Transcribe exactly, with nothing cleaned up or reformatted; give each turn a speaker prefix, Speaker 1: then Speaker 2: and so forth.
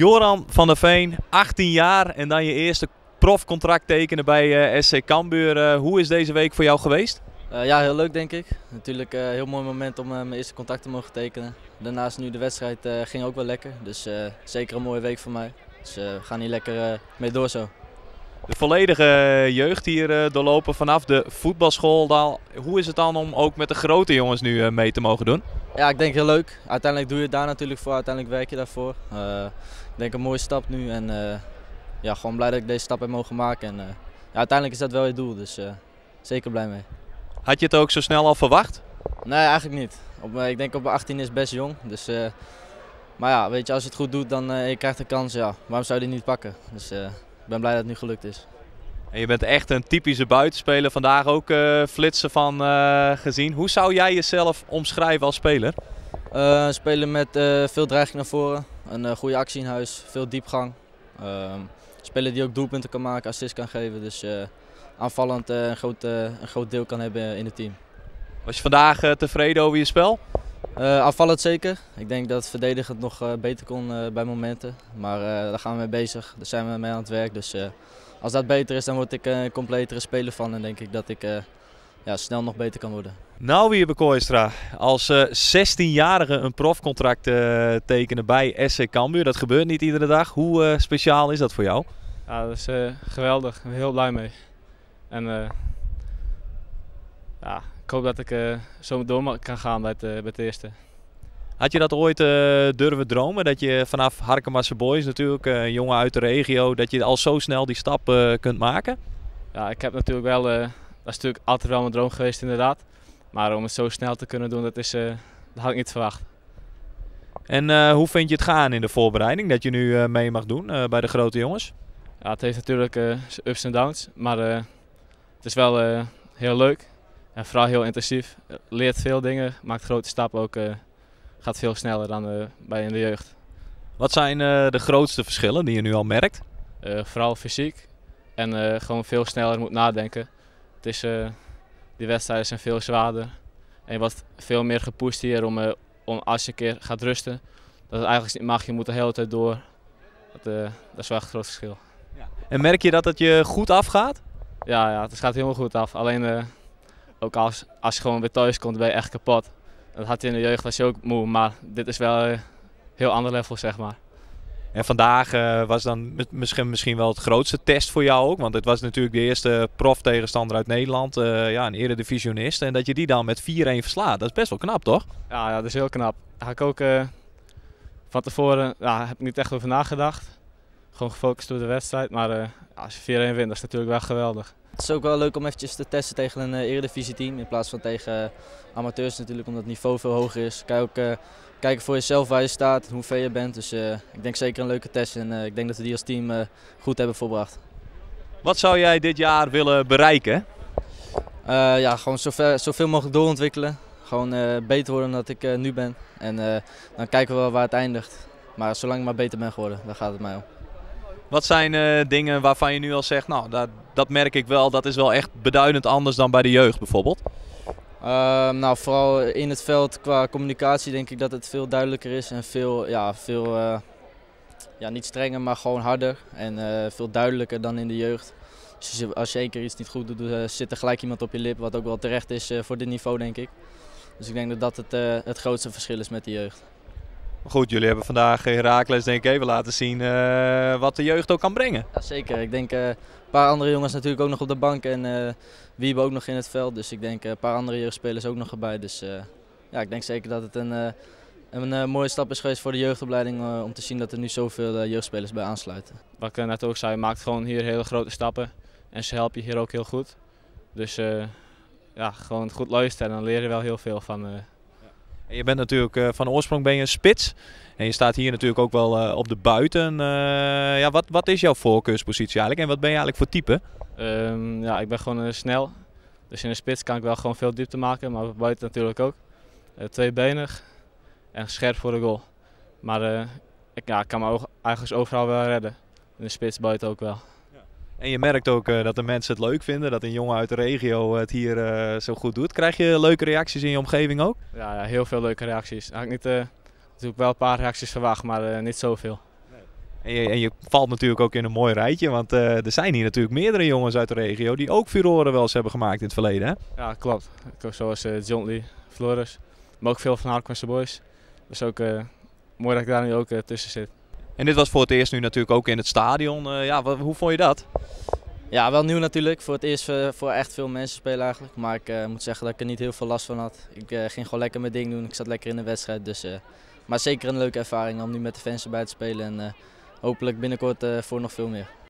Speaker 1: Joran van der Veen, achttien jaar en dan je eerste profcontract tekenen bij uh, S C Cambuur. Uh, hoe is deze week voor jou geweest?
Speaker 2: Uh, ja, heel leuk denk ik. Natuurlijk een uh, heel mooi moment om uh, mijn eerste contract te mogen tekenen. Daarnaast nu de wedstrijd uh, ging ook wel lekker, dus uh, zeker een mooie week voor mij. Dus uh, we gaan hier lekker uh, mee door zo.
Speaker 1: De volledige jeugd hier uh, doorlopen vanaf de voetbalschool. Dan, hoe is het dan om ook met de grote jongens nu uh, mee te mogen doen?
Speaker 2: Ja, ik denk heel leuk. Uiteindelijk doe je het daar natuurlijk voor, uiteindelijk werk je daarvoor. Uh, ik denk een mooie stap nu en uh, ja, gewoon blij dat ik deze stap heb mogen maken. En, uh, ja, uiteindelijk is dat wel je doel, dus uh, zeker blij mee.
Speaker 1: Had je het ook zo snel al verwacht?
Speaker 2: Nee, eigenlijk niet. Op, ik denk op achttien is best jong. Dus, uh, maar ja, weet je, als je het goed doet dan uh, je krijgt de kans, ja, waarom zou je die niet pakken? Dus uh, ik ben blij dat het nu gelukt is.
Speaker 1: En je bent echt een typische buitenspeler, vandaag ook uh, flitsen van uh, gezien. Hoe zou jij jezelf omschrijven als speler?
Speaker 2: Uh, spelen met uh, veel dreiging naar voren, een uh, goede actie in huis, veel diepgang. Uh, speler die ook doelpunten kan maken, assist kan geven, dus uh, aanvallend uh, een, groot, uh, een groot deel kan hebben in het team.
Speaker 1: Was je vandaag uh, tevreden over je spel?
Speaker 2: Uh, aanvallend zeker. Ik denk dat het verdedigend nog uh, beter kon uh, bij momenten, maar uh, daar gaan we mee bezig, daar zijn we mee aan het werk. Dus, uh, als dat beter is, dan word ik een completere speler van en denk ik dat ik uh, ja, snel nog beter kan worden.
Speaker 1: Nou, Wiebe Kooistra, als uh, zestienjarige een profcontract uh, tekenen bij S C Cambuur, dat gebeurt niet iedere dag. Hoe uh, speciaal is dat voor jou?
Speaker 3: Ja, dat is uh, geweldig. Ik ben heel blij mee. En uh, ja, ik hoop dat ik uh, zo door kan gaan bij het, uh, bij het eerste.
Speaker 1: Had je dat ooit uh, durven dromen? Dat je vanaf Harkemasse Boys natuurlijk, uh, een jongen uit de regio, dat je al zo snel die stap uh, kunt maken?
Speaker 3: Ja, ik heb natuurlijk wel, uh, dat is natuurlijk altijd wel mijn droom geweest inderdaad. Maar om het zo snel te kunnen doen, dat, is, uh, dat had ik niet verwacht.
Speaker 1: En uh, hoe vind je het gaan in de voorbereiding, dat je nu uh, mee mag doen uh, bij de grote jongens?
Speaker 3: Ja, het heeft natuurlijk uh, ups en downs, maar uh, het is wel uh, heel leuk. En vooral heel intensief. Leert veel dingen, maakt grote stappen ook. Uh, gaat veel sneller dan uh, bij in de jeugd.
Speaker 1: Wat zijn uh, de grootste verschillen die je nu al merkt?
Speaker 3: Uh, vooral fysiek en uh, gewoon veel sneller moet nadenken. Het is, uh, die wedstrijden zijn veel zwaarder en je wordt veel meer gepusht hier om, uh, om als je een keer gaat rusten, dat het eigenlijk niet mag, je moet de hele tijd door. Dat, uh, dat is wel echt een groot verschil.
Speaker 1: Ja. En merk je dat het je goed afgaat?
Speaker 3: Ja, ja het gaat helemaal goed af. Alleen uh, ook als, als je gewoon weer thuis komt ben je echt kapot. Dat had je in de jeugd, was je ook moe, maar dit is wel een heel ander level, zeg maar.
Speaker 1: En vandaag uh, was dan misschien, misschien wel het grootste test voor jou ook, want het was natuurlijk de eerste prof-tegenstander uit Nederland, uh, ja, een eredivisionist. En dat je die dan met vier-een verslaat, dat is best wel knap, toch?
Speaker 3: Ja, ja dat is heel knap. Daar ga ik ook uh, van tevoren, ja, heb ik niet echt over nagedacht. Gewoon gefocust door de wedstrijd, maar uh, als je vier-een wint, dat is natuurlijk wel geweldig.
Speaker 2: Het is ook wel leuk om eventjes te testen tegen een uh, eredivisieteam in plaats van tegen uh, amateurs natuurlijk, omdat het niveau veel hoger is. Kan je ook uh, kijken voor jezelf waar je staat, hoe ver je bent. Dus uh, ik denk zeker een leuke test en uh, ik denk dat we die als team uh, goed hebben voorbracht.
Speaker 1: Wat zou jij dit jaar willen bereiken?
Speaker 2: Uh, ja, gewoon zoveel, zoveel mogelijk doorontwikkelen. Gewoon uh, beter worden dan dat ik uh, nu ben. En uh, dan kijken we wel waar het eindigt. Maar zolang ik maar beter ben geworden, daar gaat het mij om.
Speaker 1: Wat zijn uh, dingen waarvan je nu al zegt, nou dat, dat merk ik wel, dat is wel echt beduidend anders dan bij de jeugd bijvoorbeeld?
Speaker 2: Uh, nou, vooral in het veld qua communicatie denk ik dat het veel duidelijker is en veel, ja, veel uh, ja, niet strenger, maar gewoon harder en uh, veel duidelijker dan in de jeugd. Dus als je één keer iets niet goed doet, uh, zit er gelijk iemand op je lip, wat ook wel terecht is uh, voor dit niveau denk ik. Dus ik denk dat dat het, uh, het grootste verschil is met de jeugd.
Speaker 1: Goed, jullie hebben vandaag Heracles denk ik even laten zien uh, wat de jeugd ook kan brengen.
Speaker 2: Ja, zeker. Ik denk uh, een paar andere jongens natuurlijk ook nog op de bank en uh, Wiebe ook nog in het veld. Dus ik denk uh, een paar andere jeugdspelers ook nog erbij. Dus uh, ja, ik denk zeker dat het een, uh, een uh, mooie stap is geweest voor de jeugdopleiding uh, om te zien dat er nu zoveel uh, jeugdspelers bij aansluiten.
Speaker 3: Wat ik net ook zei, je maakt gewoon hier hele grote stappen en ze helpen je hier ook heel goed. Dus uh, ja, gewoon goed luisteren en dan leer je wel heel veel van. Uh,
Speaker 1: En je bent natuurlijk uh, van oorsprong ben je een spits en je staat hier natuurlijk ook wel uh, op de buiten. Uh, ja, wat, wat is jouw voorkeurspositie eigenlijk en wat ben je eigenlijk voor type?
Speaker 3: Um, ja, ik ben gewoon uh, snel, dus in de spits kan ik wel gewoon veel diepte maken, maar buiten natuurlijk ook. Uh, tweebenig en scherp voor de goal. Maar uh, ik, ja, ik kan me ook eigenlijk overal wel redden, in de spits buiten ook wel.
Speaker 1: En je merkt ook uh, dat de mensen het leuk vinden, dat een jongen uit de regio het hier uh, zo goed doet. Krijg je leuke reacties in je omgeving ook?
Speaker 3: Ja, ja heel veel leuke reacties. Ik had niet uh, natuurlijk wel een paar reacties verwacht, maar uh, niet zoveel.
Speaker 1: Nee. En je, en je valt natuurlijk ook in een mooi rijtje, want uh, er zijn hier natuurlijk meerdere jongens uit de regio die ook furoren wel eens hebben gemaakt in het verleden, hè?
Speaker 3: Ja, klopt. Zoals uh, John Lee, Floris, maar ook veel van Harkmanse boys. Dus ook uh, mooi dat ik daar nu ook uh, tussen zit.
Speaker 1: En dit was voor het eerst nu natuurlijk ook in het stadion. Uh, ja, wat, hoe vond je dat?
Speaker 2: Ja, wel nieuw natuurlijk. Voor het eerst uh, voor echt veel mensen spelen eigenlijk. Maar ik uh, moet zeggen dat ik er niet heel veel last van had. Ik uh, ging gewoon lekker mijn ding doen. Ik zat lekker in de wedstrijd. Dus, uh, maar zeker een leuke ervaring om nu met de fans erbij te spelen. En uh, hopelijk binnenkort uh, voor nog veel meer.